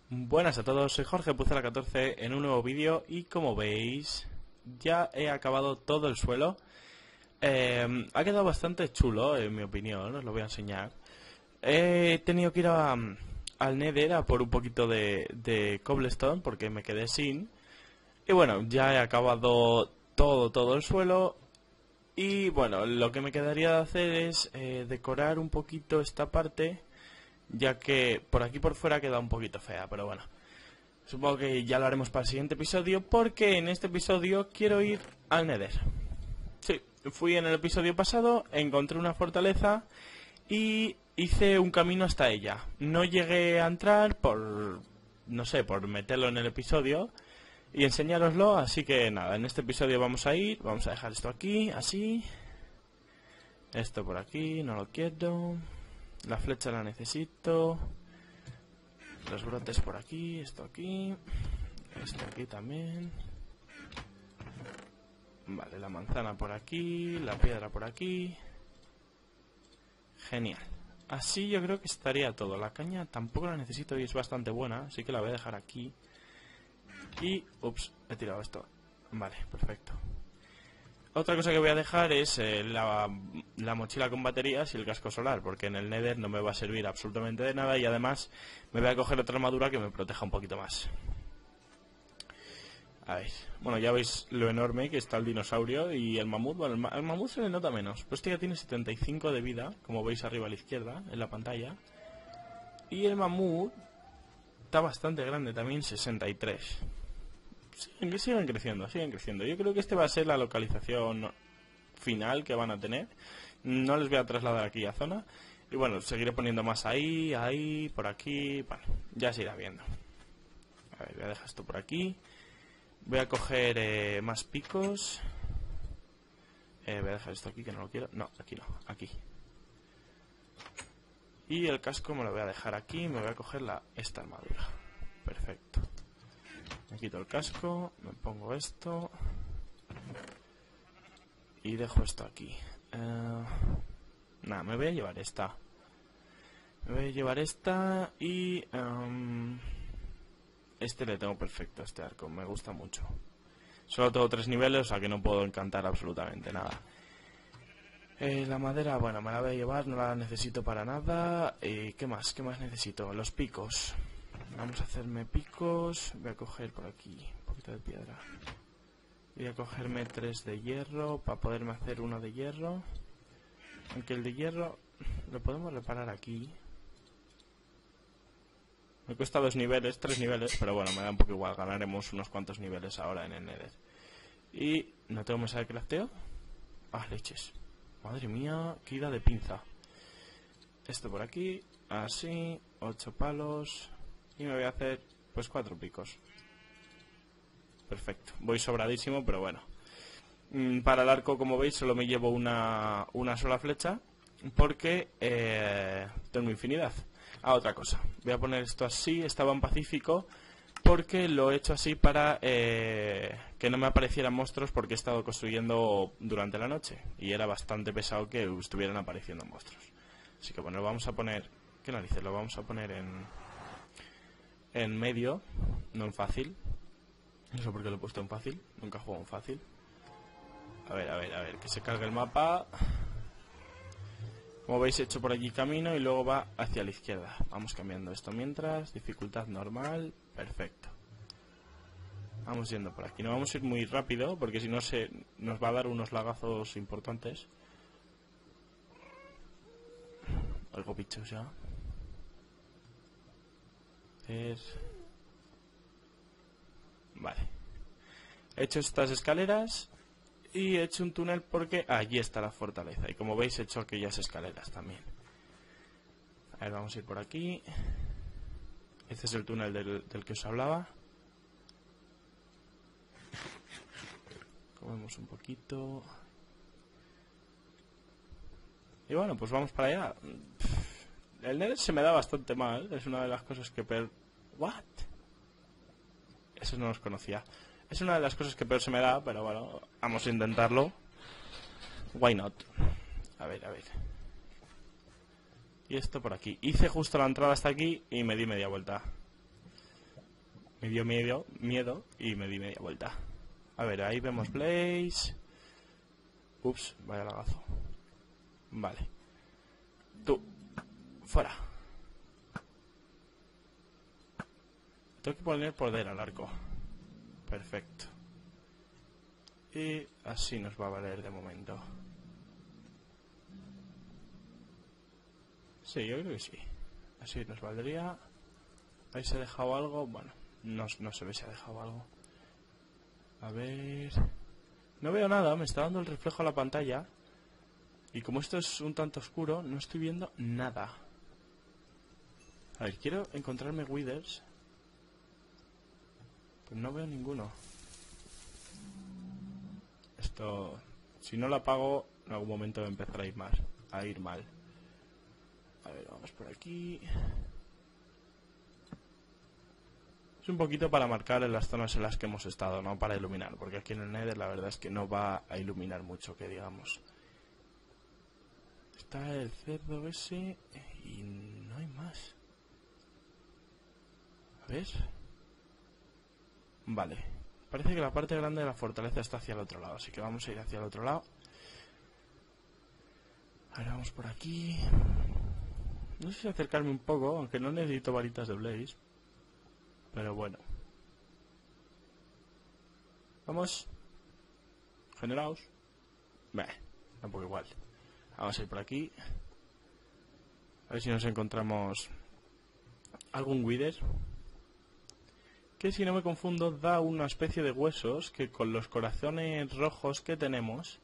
Buenas a todos, soy Jorge Pucela14 en un nuevo vídeo y como veis ya he acabado todo el suelo. Ha quedado bastante chulo en mi opinión, os lo voy a enseñar. He tenido que ir al Nether a por un poquito de cobblestone porque me quedé sin. Y bueno, ya he acabado todo el suelo. Y bueno, lo que me quedaría de hacer es decorar un poquito esta parte, ya que por aquí por fuera queda un poquito fea, pero bueno. Supongo que ya lo haremos para el siguiente episodio, porque en este episodio quiero ir al Nether. Sí, fui en el episodio pasado, encontré una fortaleza y hice un camino hasta ella. No llegué a entrar por, no sé, por meterlo en el episodio y enseñároslo, así que nada, en este episodio vamos a ir, vamos a dejar esto aquí, así. Esto por aquí, no lo quiero. La flecha la necesito. Los brotes por aquí, esto aquí también. Vale, la manzana por aquí, la piedra por aquí. Genial. Así yo creo que estaría todo. La caña tampoco la necesito y es bastante buena, así que la voy a dejar aquí. Y, ups, he tirado esto. Vale, perfecto. Otra cosa que voy a dejar es la mochila con baterías y el casco solar, porque en el Nether no me va a servir absolutamente de nada y además me voy a coger otra armadura que me proteja un poquito más. A ver, bueno, ya veis lo enorme que está el dinosaurio y el mamut. Bueno, el mamut se le nota menos, pues este ya tiene 75 de vida, como veis arriba a la izquierda en la pantalla. Y el mamut está bastante grande también, 63. Siguen creciendo, siguen creciendo. Yo creo que este va a ser la localización final que van a tener. No les voy a trasladar aquí a zona. Y bueno, seguiré poniendo más ahí, por aquí. Bueno, ya se irá viendo. A ver, voy a dejar esto por aquí. Voy a coger más picos. Voy a dejar esto aquí que no lo quiero. No, aquí no, aquí. Y el casco me lo voy a dejar aquí. Me voy a coger esta armadura. Perfecto. Me quito el casco, me pongo esto y dejo esto aquí. Nada, me voy a llevar esta. Me voy a llevar esta y este le tengo perfecto, este arco, me gusta mucho. Solo tengo 3 niveles, o sea que no puedo encantar absolutamente nada. La madera, bueno, me la voy a llevar, no la necesito para nada. ¿Qué más? ¿Qué más necesito? Los picos. Vamos a hacerme picos. Voy a coger por aquí un poquito de piedra. Voy a cogerme 3 de hierro para poderme hacer uno de hierro. Aunque el de hierro lo podemos reparar aquí. Me cuesta 2 niveles, 3 niveles, pero bueno, me da un poco igual. Ganaremos unos cuantos niveles ahora en el Nether. Y no tengo mesa de crafteo. Ah, leches. Madre mía, qué ida de pinza. Esto por aquí, así, 8 palos. Y me voy a hacer, pues 4 picos. Perfecto, voy sobradísimo, pero bueno. Para el arco, como veis, solo me llevo una sola flecha, porque tengo infinidad. Otra cosa, voy a poner esto así, estaba en Pacífico, porque lo he hecho así para que no me aparecieran monstruos, porque he estado construyendo durante la noche y era bastante pesado que estuvieran apareciendo monstruos. Así que bueno, lo vamos a poner, ¿qué narices? Lo vamos a poner en medio, no en fácil. Eso porque lo he puesto en fácil, nunca juego en fácil. A ver, que se cargue el mapa. Como veis, he hecho por allí camino y luego va hacia la izquierda. Vamos cambiando esto mientras. Dificultad normal. Perfecto. Vamos yendo por aquí. No vamos a ir muy rápido porque si no nos va a dar unos lagazos importantes. Algo bichos ya. Vale. He hecho estas escaleras y he hecho un túnel porque allí está la fortaleza. Y como veis he hecho aquellas escaleras también. A ver, vamos a ir por aquí. Este es el túnel del que os hablaba. Comemos un poquito. Y bueno, pues vamos para allá. El Nether se me da bastante mal. Es una de las cosas que peor... ¿What? Eso no los conocía. Es una de las cosas que peor se me da, pero bueno, vamos a intentarlo. Why not? A ver. Y esto por aquí. Hice justo la entrada hasta aquí y me di media vuelta. Me dio miedo y me di media vuelta. A ver, ahí vemos Blaze. Ups, vaya lagazo. Vale. Tú, fuera. Tengo que poner poder al arco. Perfecto. Y así nos va a valer de momento. Sí, yo creo que sí. Así nos valdría. Ahí se ha dejado algo. Bueno, no se ve si ha dejado algo. A ver... No veo nada, me está dando el reflejo a la pantalla. Y como esto es un tanto oscuro, no estoy viendo nada. A ver, quiero encontrarme Withers. Pues no veo ninguno. Esto... Si no lo apago, en algún momento va a empezar a ir mal. A ver, vamos por aquí. Es un poquito para marcar en las zonas en las que hemos estado, no para iluminar, porque aquí en el Nether la verdad es que no va a iluminar mucho, que digamos. Está el cerdo ese y no hay más. A ver. Vale. Parece que la parte grande de la fortaleza está hacia el otro lado, así que vamos a ir hacia el otro lado. Ahora vamos por aquí. No sé si acercarme un poco, aunque no necesito varitas de Blaze. Pero bueno. Vamos. Generaos. Tampoco igual. Vamos a ir por aquí. A ver si nos encontramos algún Wither. Que si no me confundo da una especie de huesos que con los corazones rojos que tenemos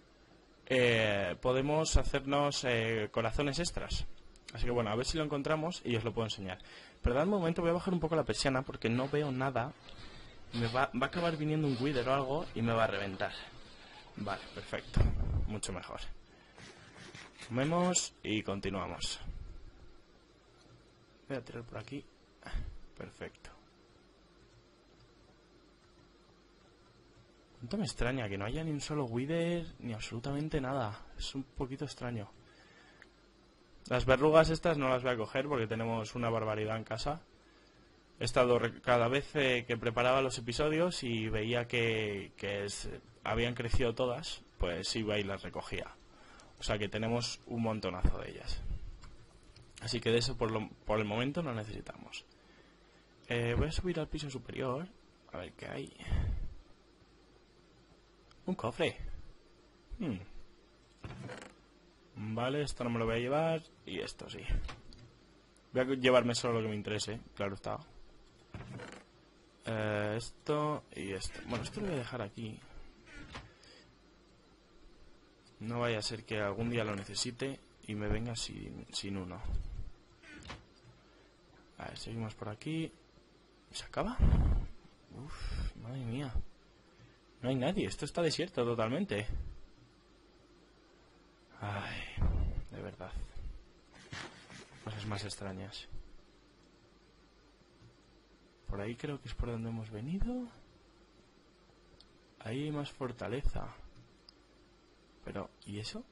podemos hacernos corazones extras. Así que bueno, a ver si lo encontramos y os lo puedo enseñar. Pero de momento voy a bajar un poco la persiana porque no veo nada. Me va a acabar viniendo un Wither o algo y me va a reventar. Vale, perfecto. Mucho mejor. Comemos y continuamos. Voy a tirar por aquí. Perfecto. Cuánto me extraña que no haya ni un solo Wither ni absolutamente nada. Es un poquito extraño. Las verrugas estas no las voy a coger porque tenemos una barbaridad en casa. He estado cada vez que preparaba los episodios y veía que habían crecido todas, pues iba y las recogía. O sea que tenemos un montonazo de ellas. Así que de eso por el momento no necesitamos. Voy a subir al piso superior. A ver qué hay. Un cofre. Vale, esto no me lo voy a llevar. Y esto sí. Voy a llevarme solo lo que me interese. Claro está. Esto y esto. Bueno, esto lo voy a dejar aquí. No vaya a ser que algún día lo necesite y me venga sin uno. A ver, seguimos por aquí. ¿Se acaba? Uf, madre mía. No hay nadie, esto está desierto totalmente. Ay, de verdad. Cosas más extrañas. Por ahí creo que es por donde hemos venido. Ahí hay más fortaleza. Pero, ¿y eso?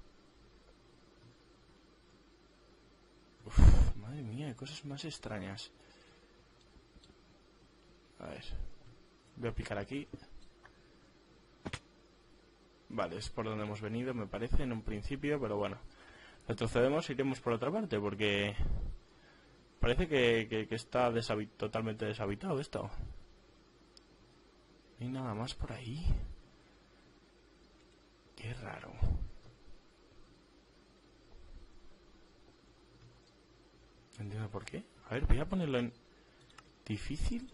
Uf, madre mía, hay cosas más extrañas. A ver. Voy a picar aquí. Vale, es por donde hemos venido, me parece, en un principio, pero bueno. Retrocedemos e iremos por otra parte, porque parece que está totalmente deshabitado esto. No hay nada más por ahí. Qué raro. No entiendo por qué. A ver, voy a ponerlo en difícil.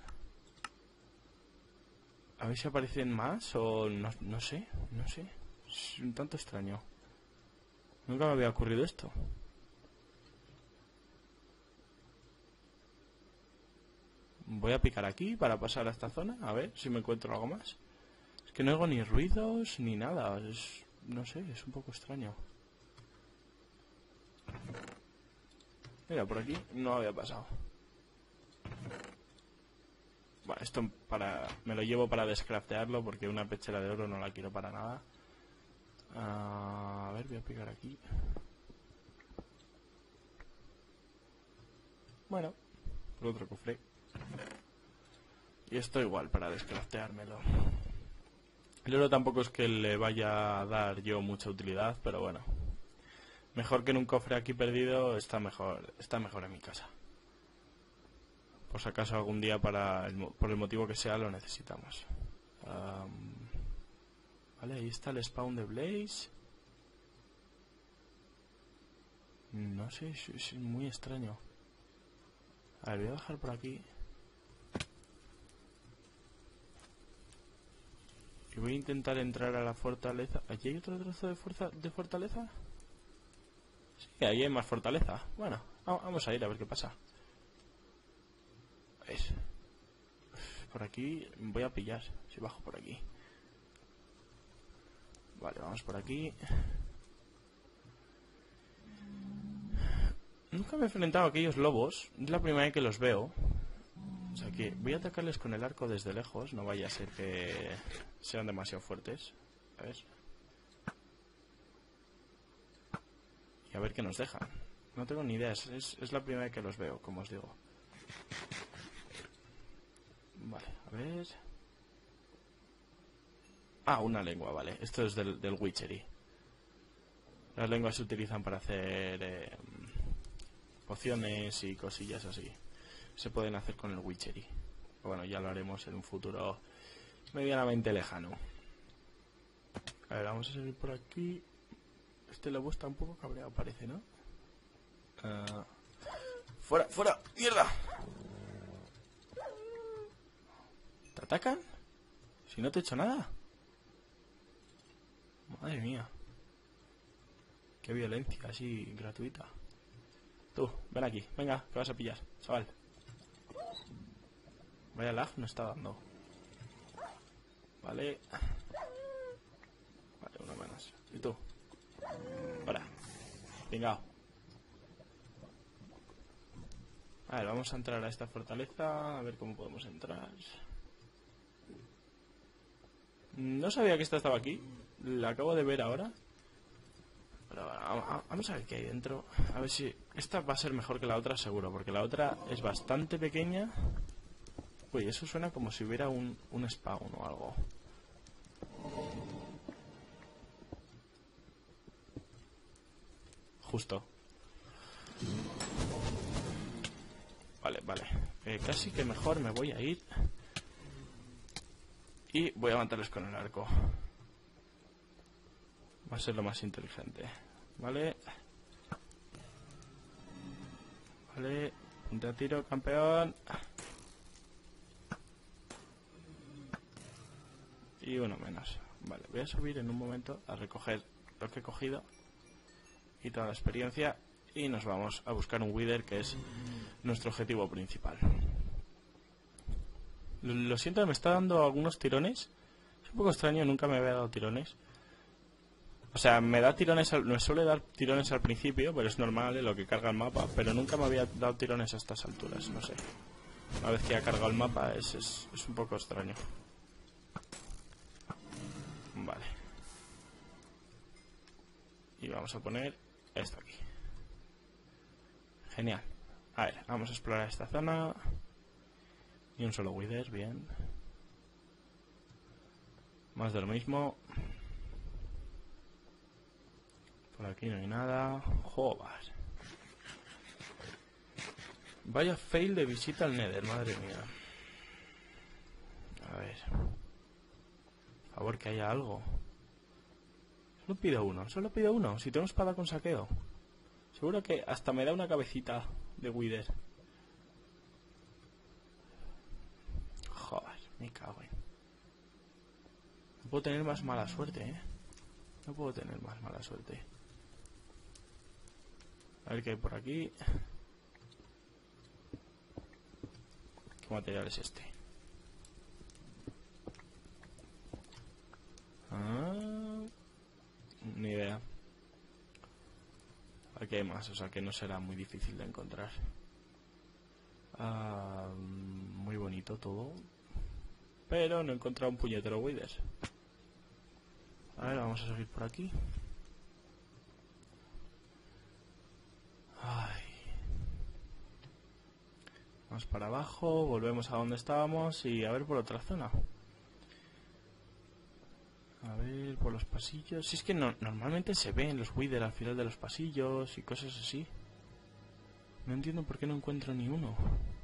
A ver si aparecen más o no sé. Es un tanto extraño. Nunca me había ocurrido esto. Voy a picar aquí para pasar a esta zona. A ver si me encuentro algo más. Es que no oigo ni ruidos ni nada. No sé, es un poco extraño. Mira, por aquí no había pasado. Bueno, esto me lo llevo para descraftearlo porque una pechera de oro no la quiero para nada. A ver, voy a picar aquí. Bueno, por otro cofre. Y esto igual para descrafteármelo. El oro tampoco es que le vaya a dar yo mucha utilidad, pero bueno. Mejor que en un cofre aquí perdido, está mejor en mi casa. Por si acaso algún día por el motivo que sea lo necesitamos. Vale, ahí está el spawn de Blaze. No sé, es muy extraño. A ver, voy a bajar por aquí. Y voy a intentar entrar a la fortaleza. ¿Allí hay otro trozo de fortaleza? Sí, ahí hay más fortaleza. Bueno, vamos a ir a ver qué pasa. A ver. Por aquí voy a pillar. Si bajo por aquí. Vale, vamos por aquí. Nunca me he enfrentado a aquellos lobos. Es la primera vez que los veo. O sea que voy a atacarles con el arco desde lejos. No vaya a ser que sean demasiado fuertes. A ver. Y a ver qué nos dejan. No tengo ni idea. Es la primera vez que los veo, como os digo. Vale, a ver. Ah, una lengua, vale. Esto es del Witchery. Las lenguas se utilizan para hacer pociones y cosillas así. Se pueden hacer con el Witchery. Bueno, ya lo haremos en un futuro medianamente lejano. A ver, vamos a seguir por aquí. Este lobo está un poco cabreado, parece, ¿no? ¡Fuera, fuera! ¡Mierda! ¿Te atacan? Si no te he hecho nada. Madre mía. Qué violencia, así gratuita. Tú, ven aquí, venga, que vas a pillar, chaval. Vaya lag no está dando. Vale. Vale, uno menos. ¿Y tú? Ahora. Venga. A ver, vamos a entrar a esta fortaleza. A ver cómo podemos entrar. No sabía que esta estaba aquí. La acabo de ver ahora. Pero vamos a ver qué hay dentro. A ver si... Esta va a ser mejor que la otra, seguro. Porque la otra es bastante pequeña. Uy, eso suena como si hubiera un spawn o algo. Justo. Vale, vale. Casi que mejor me voy a ir. Y voy a matarles con el arco. Va a ser lo más inteligente. Vale. Vale. Ponte a tiro, campeón. Y uno menos. Vale, voy a subir en un momento a recoger lo que he cogido y toda la experiencia. Y nos vamos a buscar un Wither, que es nuestro objetivo principal. Lo siento, me está dando algunos tirones. Es un poco extraño, nunca me había dado tirones. O sea, me da tirones, me suele dar tirones al principio, pero es normal en lo que carga el mapa. Pero nunca me había dado tirones a estas alturas, no sé. Una vez que ha cargado el mapa es un poco extraño. Vale. Y vamos a poner esto aquí. Genial. A ver, vamos a explorar esta zona. Y un solo Wither, bien. Más de lo mismo. Por aquí no hay nada. Joder. Vaya fail de visita al Nether, madre mía. A ver. Por favor, que haya algo. Solo pido uno, solo pido uno. Si tengo espada con saqueo. Seguro que hasta me da una cabecita de Wither. Joder, me cago en... No puedo tener más mala suerte, ¿eh? No puedo tener más mala suerte. A ver qué hay por aquí. ¿Qué material es este? Ni idea. Aquí hay más, o sea que no será muy difícil de encontrar. Muy bonito todo. Pero no he encontrado un puñetero Wither. A ver, vamos a seguir por aquí. Ay. Vamos para abajo, volvemos a donde estábamos y a ver por otra zona. A ver, por los pasillos. Si es que normalmente se ven los Wither al final de los pasillos y cosas así. No entiendo por qué no encuentro ni uno.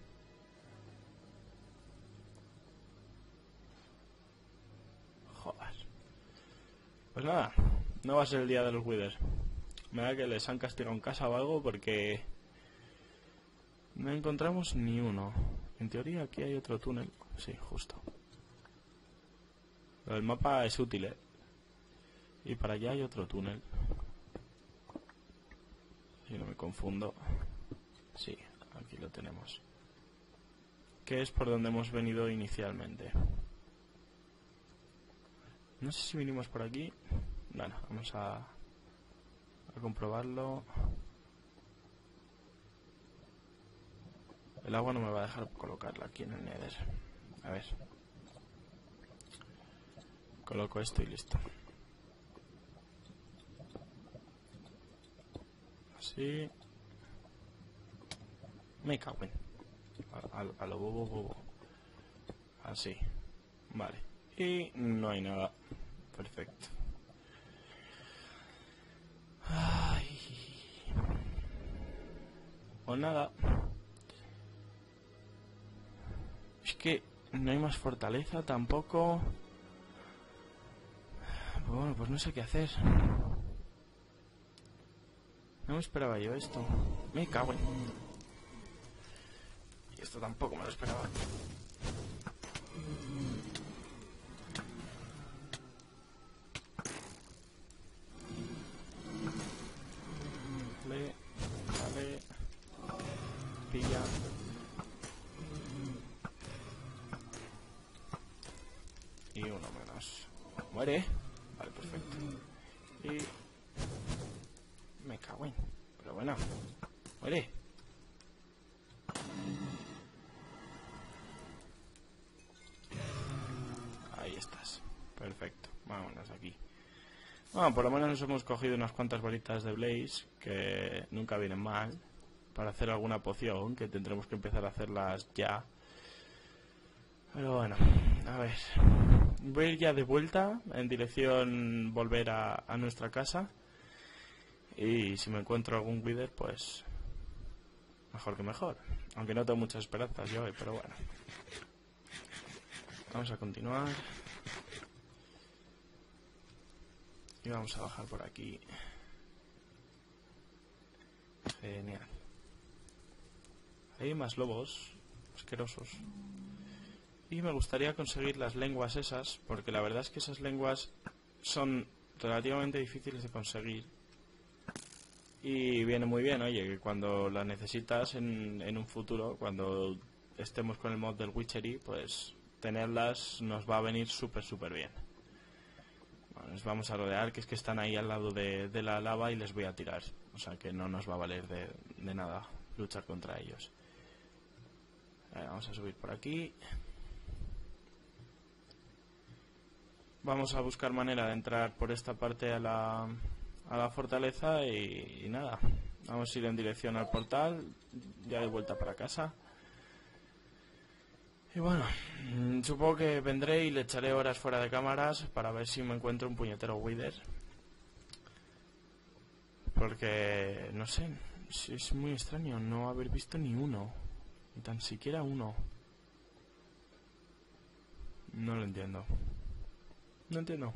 Joder. Pues nada, no va a ser el día de los Wither. Me da que les han castigado en casa o algo porque no encontramos ni uno. En teoría aquí hay otro túnel. Sí, justo. Pero el mapa es útil, ¿eh? Y para allá hay otro túnel. Si no me confundo. Sí, aquí lo tenemos. Que es por donde hemos venido inicialmente. No sé si vinimos por aquí. Bueno, vamos a comprobarlo. El agua no me va a dejar colocarla aquí en el Nether. A ver. Coloco esto y listo. Así. Me cago en. A lo bobo. Así. Vale. Y no hay nada. Perfecto. Ay. O nada. Es que no hay más fortaleza tampoco. Bueno, pues no sé qué hacer. No me esperaba yo esto. Me cago en. Y esto tampoco me lo esperaba. Vale. Pilla. Y uno menos. Muere. Vale, perfecto. Y me cago en. Pero bueno. Muere. Ahí estás. Perfecto. Vámonos aquí. Bueno, por lo menos nos hemos cogido unas cuantas bolitas de Blaze, que nunca vienen mal, para hacer alguna poción, que tendremos que empezar a hacerlas ya. Pero bueno, a ver. Voy a ir ya de vuelta, en dirección volver a nuestra casa. Y si me encuentro algún Wither, pues mejor que mejor. Aunque no tengo muchas esperanzas yo, pero bueno. Vamos a continuar. Y vamos a bajar por aquí. Genial. Hay más lobos asquerosos. Y me gustaría conseguir las lenguas esas, porque la verdad es que esas lenguas son relativamente difíciles de conseguir. Y viene muy bien, oye, que cuando las necesitas en un futuro, cuando estemos con el mod del Witchery, pues tenerlas nos va a venir súper bien. Bueno, nos vamos a rodear, que es que están ahí al lado de la lava y les voy a tirar. O sea que no nos va a valer de nada luchar contra ellos. Vamos a subir por aquí. Vamos a buscar manera de entrar por esta parte a la fortaleza y nada. Vamos a ir en dirección al portal, ya de vuelta para casa. Y bueno, supongo que vendré y le echaré horas fuera de cámaras para ver si me encuentro un puñetero Wither. Porque, no sé, es muy extraño no haber visto ni uno. Ni tan siquiera uno. No lo entiendo. No entiendo.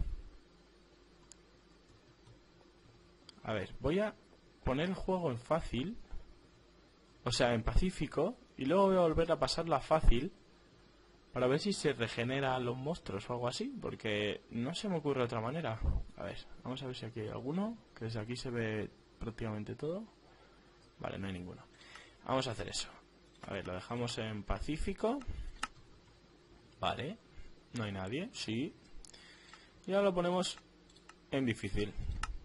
A ver, voy a poner el juego en fácil. O sea, en pacífico. Y luego voy a volver a pasarla a fácil. Para ver si se regenera a los monstruos o algo así. Porque no se me ocurre otra manera. A ver, vamos a ver si aquí hay alguno. Que desde aquí se ve prácticamente todo. Vale, no hay ninguno. Vamos a hacer eso. A ver, lo dejamos en pacífico. Vale. No hay nadie, sí. Y ahora lo ponemos en difícil.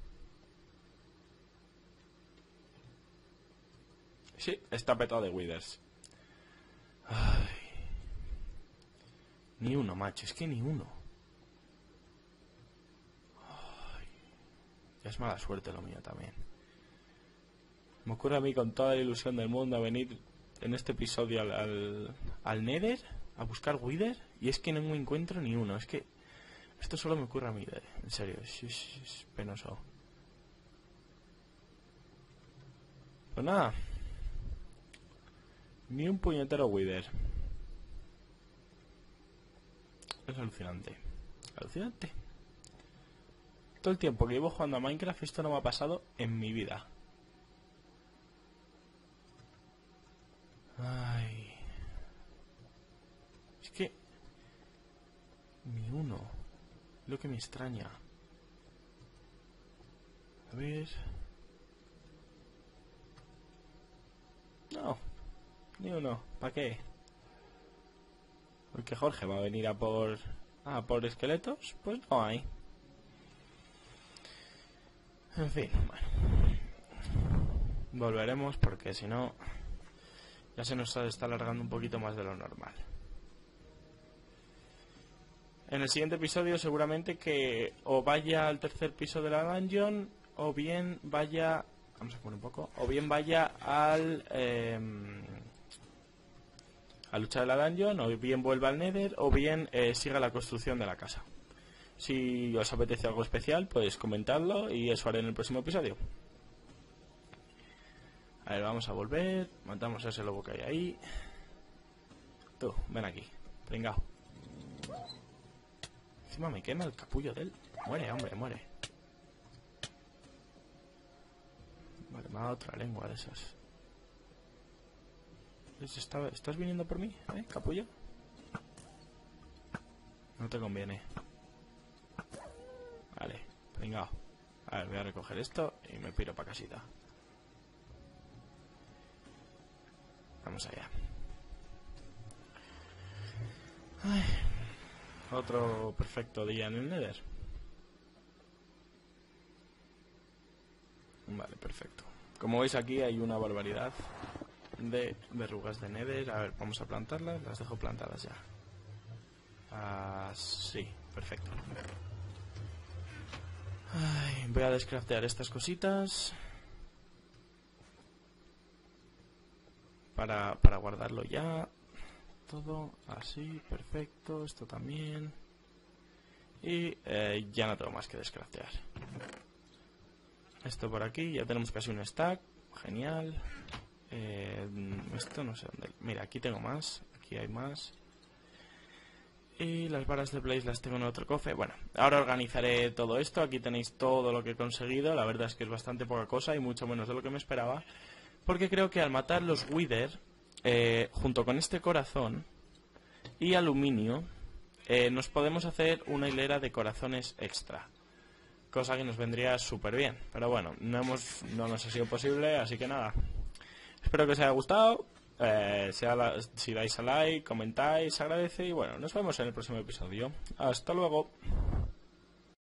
Sí, está petado de Withers. Ay. Ni uno, macho, es que ni uno. Ay. Ya es mala suerte lo mío también. Me ocurre a mí con toda la ilusión del mundo venir en este episodio al Nether a buscar Wither y es que no me encuentro ni uno. Es que esto solo me ocurre a mí, en serio, es penoso. Pues nada, ni un puñetero Wither. Es alucinante, alucinante. Todo el tiempo que llevo jugando a Minecraft esto no me ha pasado en mi vida. Ay. Es que ni uno. Lo que me extraña. A ver. No. Ni uno. ¿Para qué? Porque Jorge va a venir a por... Ah, por esqueletos. Pues no hay. En fin, bueno. Volveremos porque si no... Ya se nos está alargando un poquito más de lo normal. En el siguiente episodio seguramente que o vaya al tercer piso de la dungeon o bien vaya... Vamos a poner un poco. O bien vaya al... a luchar de la dungeon, o bien vuelva al Nether, o bien siga la construcción de la casa. Si os apetece algo especial, pues comentadlo y eso haré en el próximo episodio. A ver, vamos a volver. Matamos a ese lobo que hay ahí. Tú, ven aquí. Pringao. Encima me quema el capullo de él. Muere, hombre, muere. Vale, me ha dado otra lengua de esas. ¿Estás viniendo por mí, capullo? No te conviene. Vale, pringao. A ver, voy a recoger esto y me piro para casita. Vamos allá. Ay, otro perfecto día en el Nether. Vale, perfecto. Como veis aquí hay una barbaridad de verrugas de Nether. A ver, vamos a plantarlas. Las dejo plantadas ya. Sí, perfecto. Ay, voy a descraftear estas cositas para guardarlo ya. Todo así, perfecto. Esto también. Y ya no tengo más que descraftear. Esto por aquí, ya tenemos casi un stack. Genial. Esto no sé dónde. Mira, aquí tengo más. Aquí hay más. Y las varas de Blaze las tengo en otro cofre. Bueno, ahora organizaré todo esto. Aquí tenéis todo lo que he conseguido. La verdad es que es bastante poca cosa y mucho menos de lo que me esperaba. Porque creo que al matar los Wither, junto con este corazón y aluminio, nos podemos hacer una hilera de corazones extra. Cosa que nos vendría súper bien. Pero bueno, no nos ha sido posible, así que nada. Espero que os haya gustado. Si dais a like, comentáis, se agradece. Y bueno, nos vemos en el próximo episodio. Hasta luego.